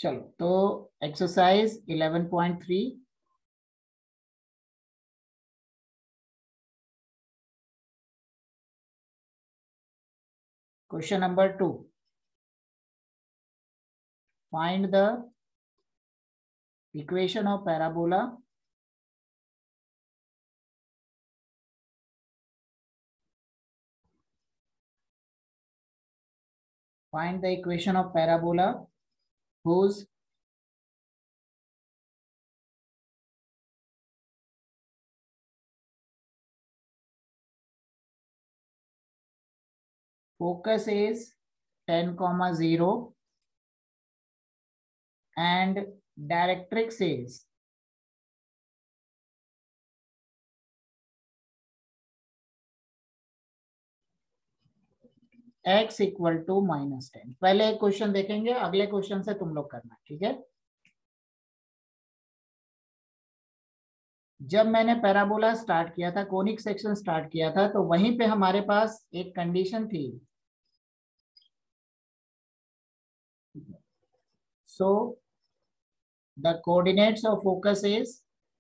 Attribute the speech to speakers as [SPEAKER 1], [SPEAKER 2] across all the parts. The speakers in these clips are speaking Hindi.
[SPEAKER 1] चलो तो exercise 11.3 question number 2, find the equation of parabola whose focus is 10,0 and directrix is x equal to -10। पहले एक क्वेश्चन देखेंगे, अगले क्वेश्चन से तुम लोग करना, ठीक है। जब मैंने पैराबोला स्टार्ट किया था, कोनिक सेक्शन स्टार्ट किया था, तो वहीं पे हमारे पास एक कंडीशन थी। So the coordinates of focus is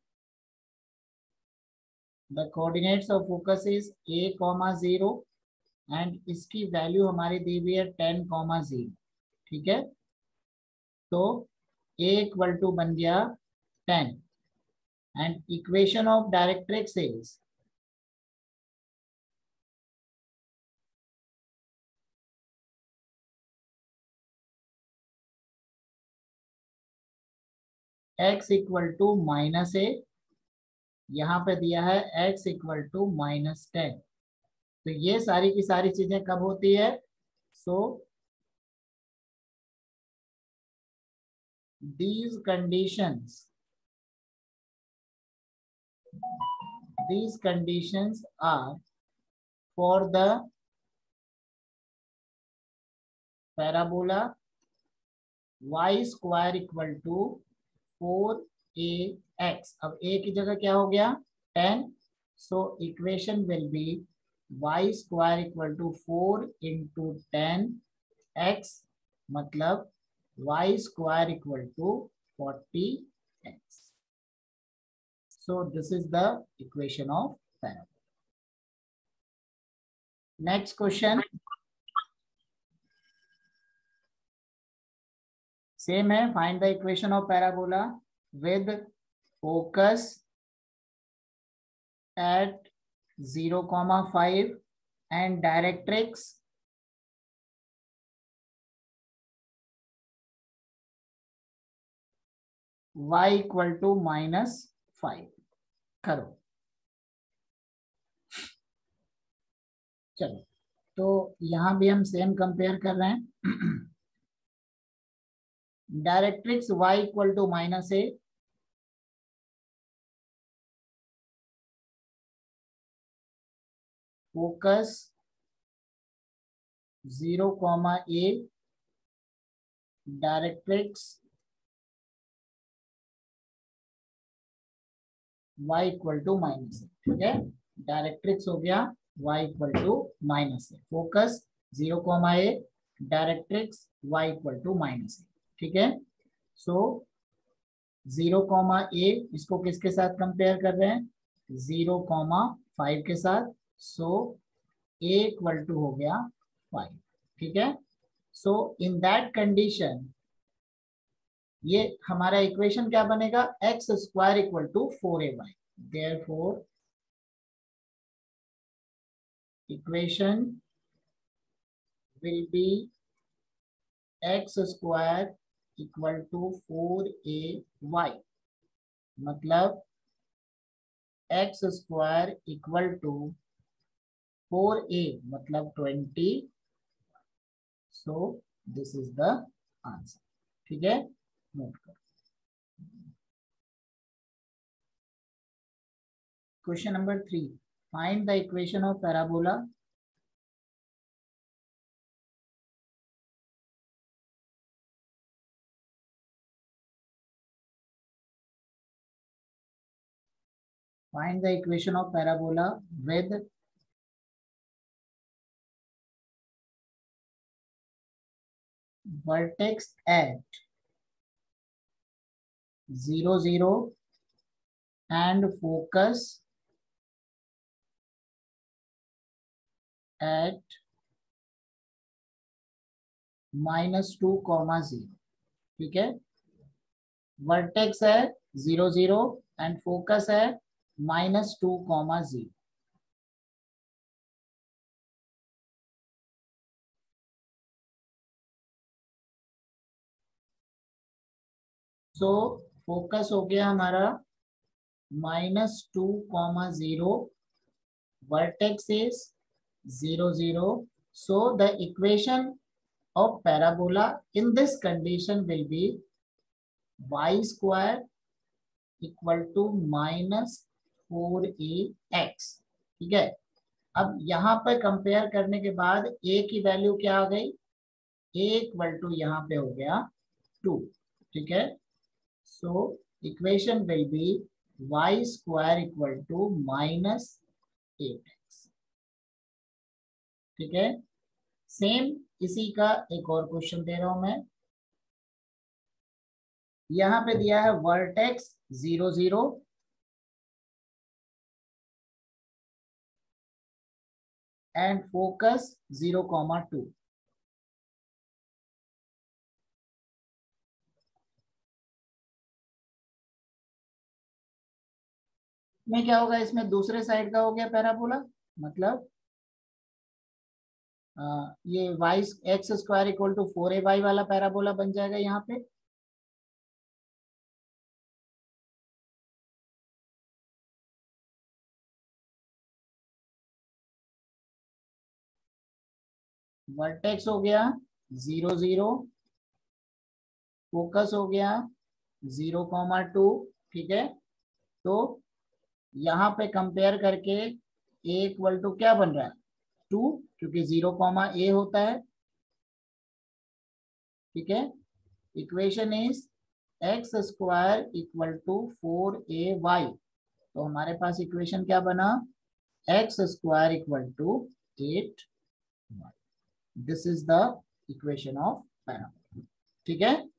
[SPEAKER 1] a,0 and इसकी वैल्यू हमारी दी हुई है 10,0, ठीक है। तो a इक्वल टू बन गया 10 and equation of directrix is x equal to -a, यहाँ पे दिया है x इक्वल टू -10। तो ये सारी की सारी चीजें कब होती है? सो these conditions are for the parabola y square equal to 4ax। अब a की जगह क्या हो गया? 10। So equation will be y square equal to 4 into 10x, मतलब y square equal to 40x. So this is the equation of parabola. Next question, same है, find the equation of parabola with focus at 0,5 and directrix y equal to -5 करो। चलो तो यहां भी हम सेम कंपेयर कर रहे हैं। Directrix y equal to -a, focus 0,a, directrix y equal to -a, ठीक है। डायरेक्ट्रिक्स हो गया y equal to -a, focus 0,a, directrix y equal to -a, ठीक है। सो 0,a इसको किसके साथ कंपेयर कर रहे हैं? 0,5 के साथ। सो a इक्वल टू हो गया 5, ठीक है। सो इन दैट कंडीशन ये हमारा इक्वेशन क्या बनेगा? X square equal to 4ay। Therefore equation will be x square equal to 4ay, मतलब x square equal to 4a मतलब 20। So this is the answer, ठीक है। नोट करो। Question number 3, find the equation of parabola with vertex at 0 0 and focus at -2, 0। ठीक है, वर्टेक्स है 0 0 एंड फोकस है -2, 0। सो फोकस हो गया हमारा -2, 0, vertex is 0 0। So the equation of parabola in this condition will be y square equal to -4ax। ठीक है, अब यहाँ पर कंपेयर करने के बाद a की वैल्यू क्या आ गई, a इक्वल टू यहाँ पे हो गया 2। ठीक है, so equation will be y square equal to -8x। ठीक है, सेम इसी का एक और क्वेश्चन दे रहा हूं मैं। यहां पे दिया है वर्टेक्स 0 0 एंड फोकस 0, 2। में क्या होगा, इसमें दूसरे साइड का हो गया पैराबोला, मतलब ये y x square equal to 4ay वाला पैराबोला बन जाएगा। यहाँ पे वर्टेक्स हो गया 0 0, फोकस हो गया 0, 2। ठीक है, तो यहाँ पे कंपेयर करके ए इक्वल टू क्या बन रहा है 2, क्योंकि 0, a होता है। ठीक है, equation is x square equal to 4ay। तो हमारे पास इक्वेशन क्या बना, x square equal to 8y। This is the equation of parabola. ठीक है।